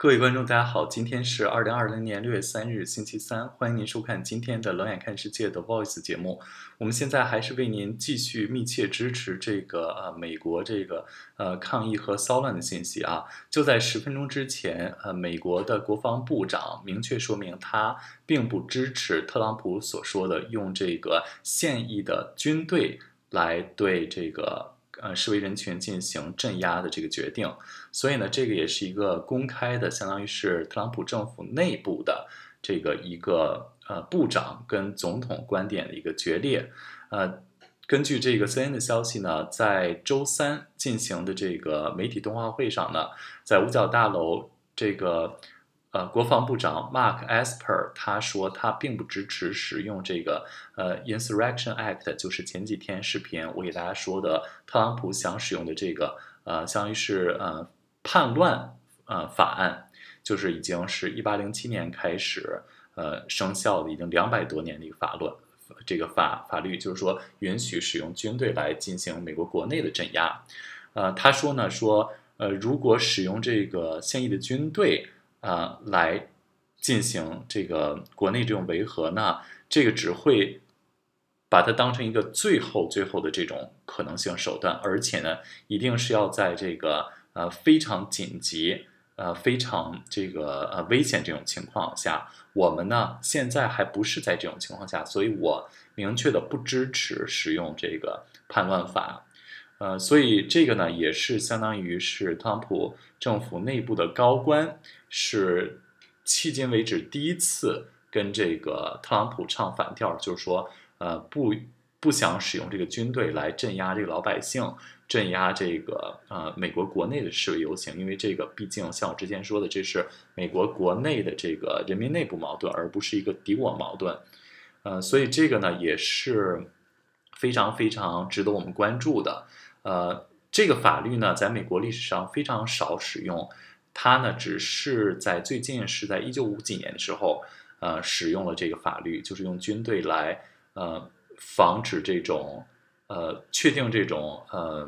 各位观众，大家好，今天是2020年6月3日，星期三，欢迎您收看今天的《冷眼看世界》的 Voice 节目。我们现在还是为您继续密切支持这个美国这个抗议和骚乱的信息啊。就在10分钟之前，美国的国防部长明确说明，他并不支持特朗普所说的用这个现役的军队来对这个示威人群进行镇压的这个决定。所以呢，这个也是一个公开的，相当于是特朗普政府内部的这个一个部长跟总统观点的一个决裂。根据这个 CNN 的消息呢，在周三进行的这个媒体冬奥会上呢，在五角大楼这个国防部长 Mark Esper 他说他并不支持使用这个Insurrection Act， 就是前几天视频我给大家说的特朗普想使用的这个相当于是叛乱法案，就是已经是1807年开始生效的，已经200多年的一个法律，就是说允许使用军队来进行美国国内的镇压。他说呢如果使用这个现役的军队来进行这个国内这种维和呢，这个只会把它当成一个最后的这种可能性手段，而且呢，一定是要在这个非常紧急非常这个危险这种情况下，我们呢现在还不是在这种情况下，所以我明确的不支持使用这个叛乱法。所以这个呢也是相当于是特朗普政府内部的高官是迄今为止第一次跟这个特朗普唱反调，就是说不想使用这个军队来镇压这个老百姓，镇压这个美国国内的示威游行，因为这个毕竟像我之前说的，这是美国国内的这个人民内部矛盾，而不是一个敌我矛盾。所以这个呢也是非常值得我们关注的。这个法律呢在美国历史上非常少使用，它呢只是在最近是在1950几年的时候使用了这个法律，就是用军队来防止这种确定这种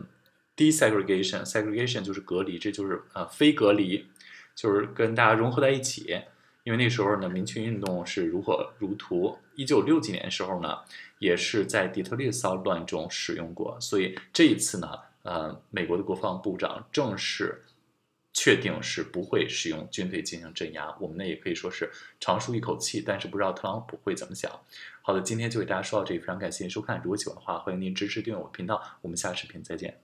desegregation 就是隔离，这就是非隔离，就是跟大家融合在一起。因为那时候呢，民权运动是如火如荼。1960几年的时候呢，也是在底特律骚乱中使用过。所以这一次呢，美国的国防部长正式确定是不会使用军队进行镇压。我们呢也可以说是长舒一口气，但是不知道特朗普会怎么想。好的，今天就给大家说到这里，非常感谢您收看。如果喜欢的话，欢迎您支持订阅我的频道。我们下视频再见。